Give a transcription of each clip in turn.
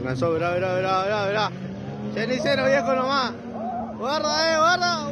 Cansó, verá. Cenicero viejo nomás. Guarda, guarda.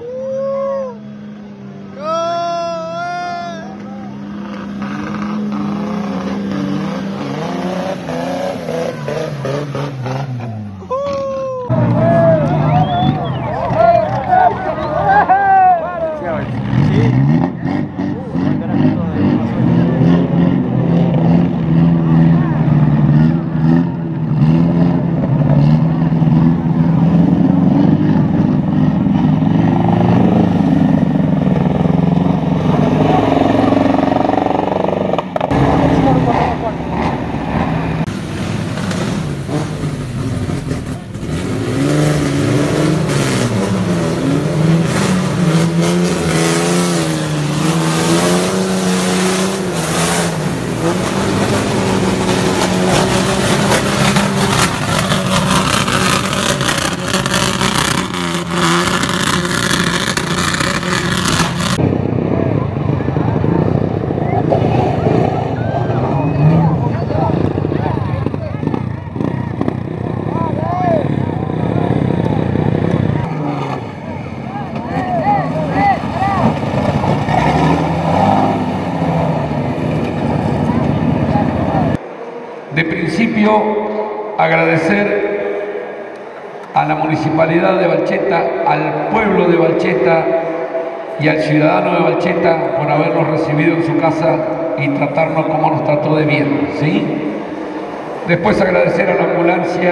De principio, agradecer a la Municipalidad de Valcheta, al pueblo de Valcheta y al ciudadano de Valcheta por habernos recibido en su casa y tratarnos como nos trató de bien, ¿sí? Después agradecer a la ambulancia,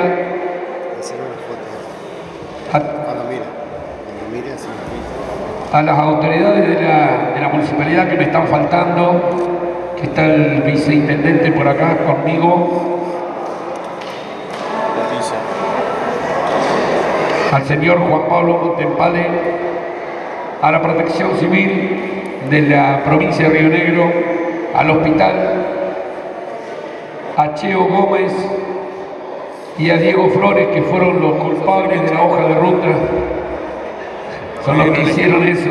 a las autoridades de la municipalidad que me están faltando, que está el viceintendente por acá conmigo, al señor Juan Pablo Montempale, a la Protección Civil de la provincia de Río Negro, al hospital, a Cheo Gómez y a Diego Flores, que fueron los culpables de la hoja de ruta, son los que hicieron eso.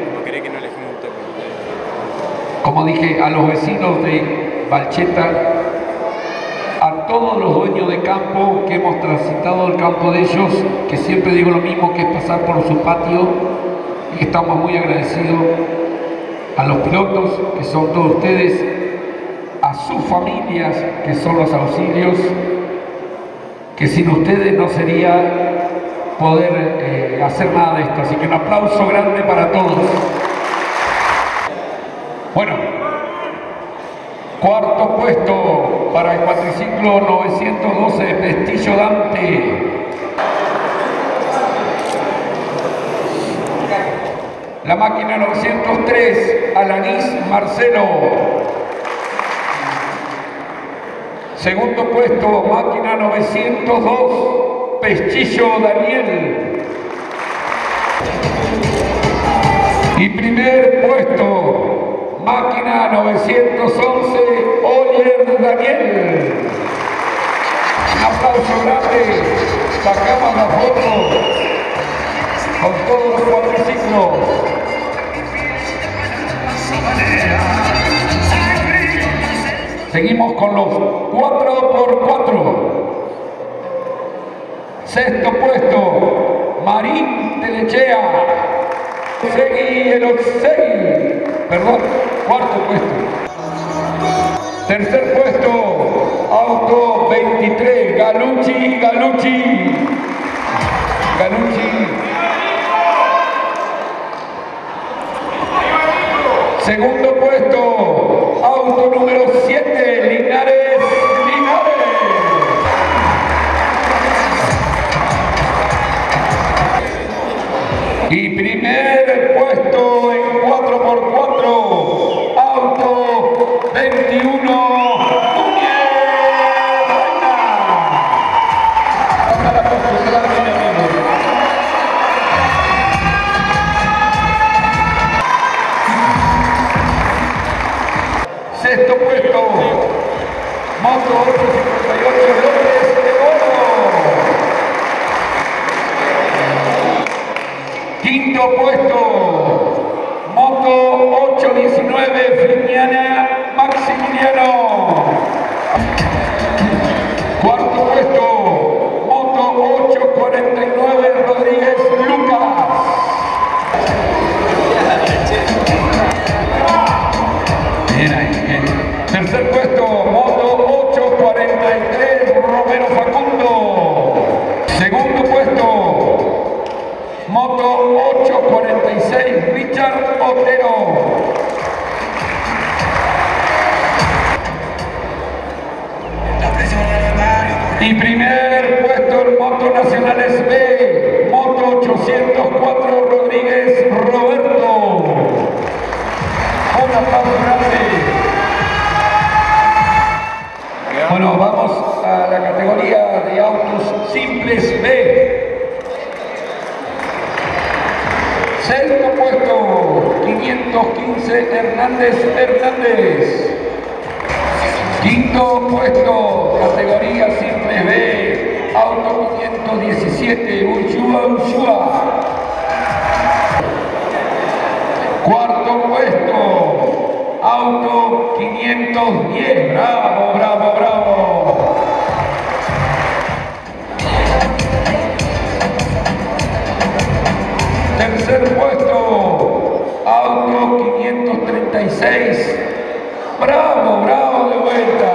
Como dije, a los vecinos de Valcheta, a todos los dueños de campo que hemos transitado el campo de ellos, que siempre digo lo mismo, que es pasar por su patio, y estamos muy agradecidos a los pilotos, que son todos ustedes, a sus familias, que son los auxilios, que sin ustedes no sería poder hacer nada de esto. Así que un aplauso grande para todos. Bueno, cuarto puesto para el cuatriciclo 912 Pestillo Dante. La máquina 903 Alanís Marcelo. Segundo puesto, máquina 902 Pestillo Daniel. Y primer puesto, máquina 911, Oyer Daniel. Un aplauso grande, sacamos la foto con todos los cuatriciclos. Seguimos con los 4x4. Sexto puesto, Marín Telechea. Seguí el Oxegui. Perdón, cuarto puesto. Tercer puesto, Auto 23, Galucci. Segundo puesto, auto número 7, Linares. Y primer puesto en 4x4, auto 21, Sexto puesto, moto 858 López de Oro. Quinto puesto, moto 819 Frignana Maximiliano. Cuarto puesto, Tercer puesto, moto 843, Romero Facundo. Segundo puesto, moto 846, Richard Otero. Y primer puesto en moto nacionales B, moto 804, Rodríguez Roberto. Un aplauso grande. Bueno, vamos a la categoría de autos simples B. Sexto puesto, 515, Hernández. Quinto puesto, categoría simple B, auto 517, Ushua. Cuarto puesto, auto 510, bravo. Tercer puesto, auto 536, bravo de vuelta.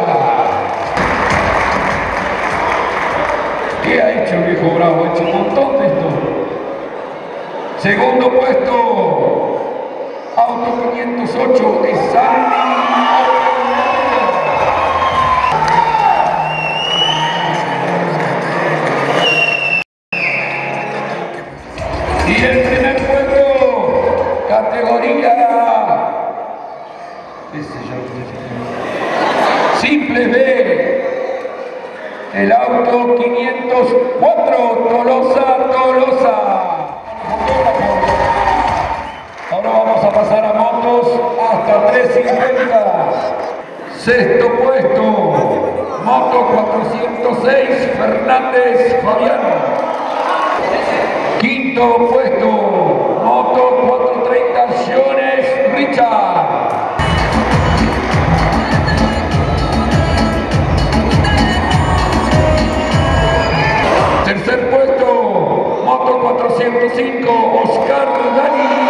¿Qué ha hecho el viejo Bravo? Ha hecho un montón de esto. Segundo puesto, auto 508 de Sandy. Y el primer puesto, categoría simple B, el auto 504, Tolosa. Ahora vamos a pasar a motos hasta 350. Sexto puesto, moto 406, Fernández Fabián. Quinto puesto, moto 430, Jones Richard. Tercer puesto, moto 405, Oscar Dani.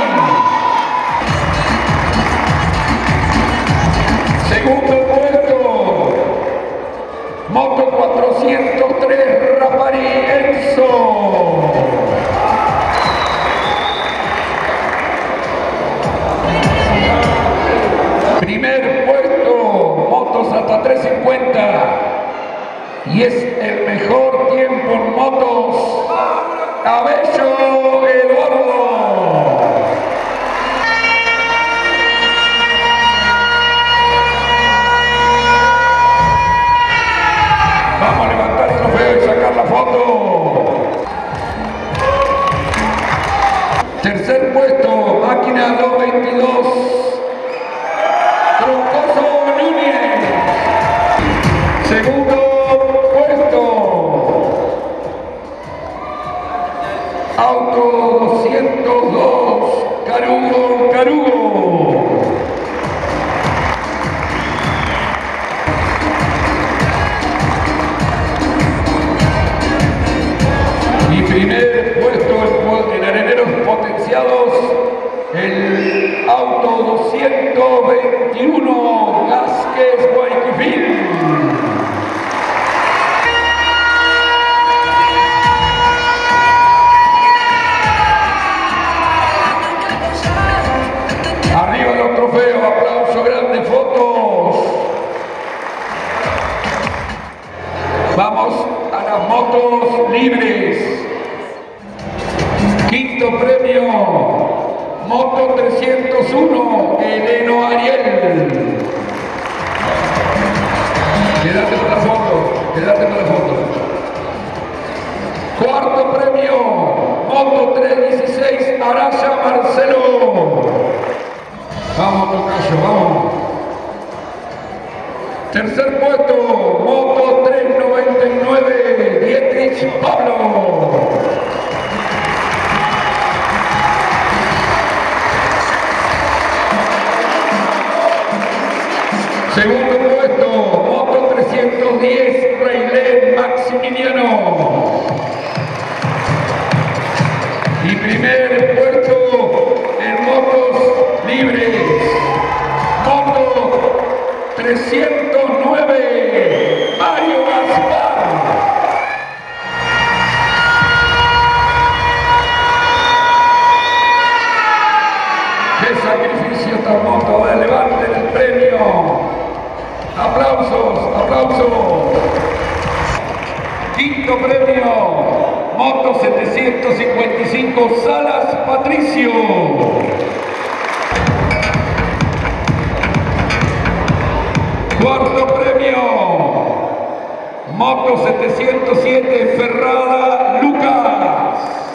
Segundo puesto, moto 403, Rafari Enzo. Primer puesto, motos hasta 350. Y es el mejor tiempo en motos, Cabello Eduardo. Vamos a levantar el trofeo y sacar la foto. Tercer puesto, máquina 222, Troncoso Núñez. Segundo auto 202, Carugo. Y primer puesto en areneros potenciados, el auto 221, Vázquez Guayquifil. Arriba los trofeos, aplauso grande, fotos. Vamos a las motos libres. Quinto premio, moto 301, Eleno Ariel. Quédate para la foto. Cuarto premio, moto 316, Araya Marcelo. Vamos, Tocayo, vamos. Tercer puesto, moto 399, Dietrich Pablo. Segundo puesto, moto 310, Reilén Maximiliano. Y primer puesto en motos libres, moto 300. sacrificio esta moto, levanten el premio. Aplausos, aplausos. Quinto premio, moto 755 Salas Patricio. Cuarto premio, moto 707 Ferrada Lucas.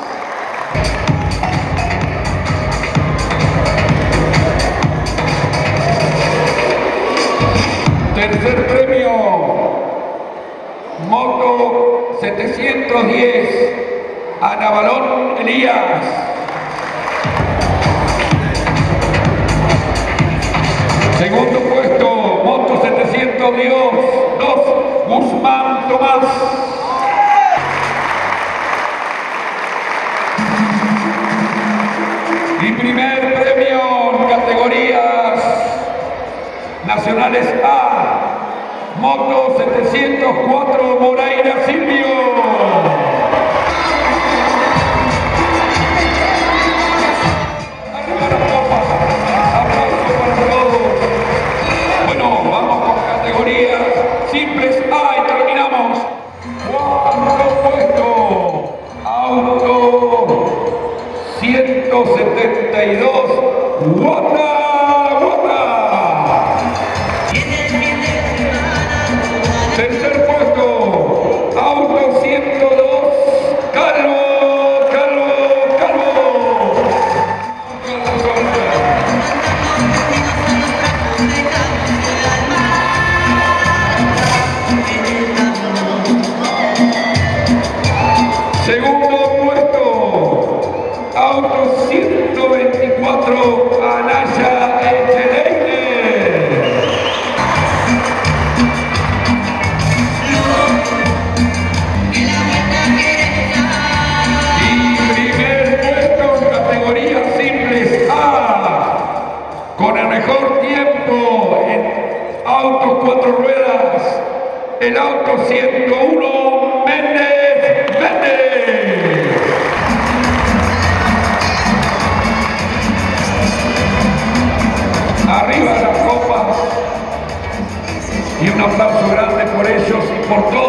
Tercer premio, moto 710 Ana Balón Elías. Segundo puesto, moto 702 Guzmán Tomás. Y primer premio en categorías nacionales A, moto 704 Moreira Silvio. Arriba las copas, aplauso para todos. Bueno, vamos con categorías simples A y terminamos. Cuarto puesto, auto 172 Guata. Tercer puesto, auto 102, Calvo. Segundo puesto, auto 124, Anaya Echeleine. Con el mejor tiempo en autos 4 ruedas, el auto 101 Méndez. Arriba las copas y un aplauso grande por ellos y por todos.